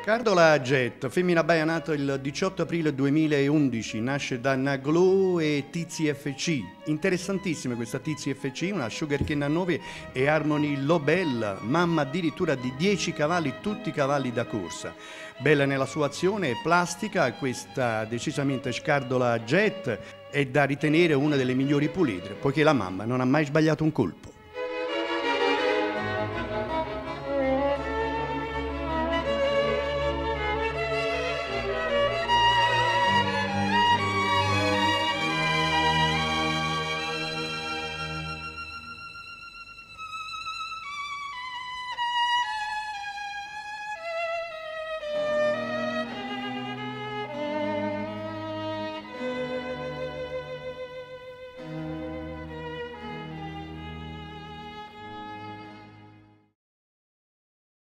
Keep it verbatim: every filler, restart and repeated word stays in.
Scardola Jet, femmina baia nata il diciotto aprile duemilaundici, nasce da Naglò e Tizi F C. Interessantissima questa Tizi F C, una Sugarcane a nove e Harmony Lobel, mamma addirittura di dieci cavalli, tutti cavalli da corsa. Bella nella sua azione, plastica, questa decisamente Scardola Jet è da ritenere una delle migliori puledre, poiché la mamma non ha mai sbagliato un colpo.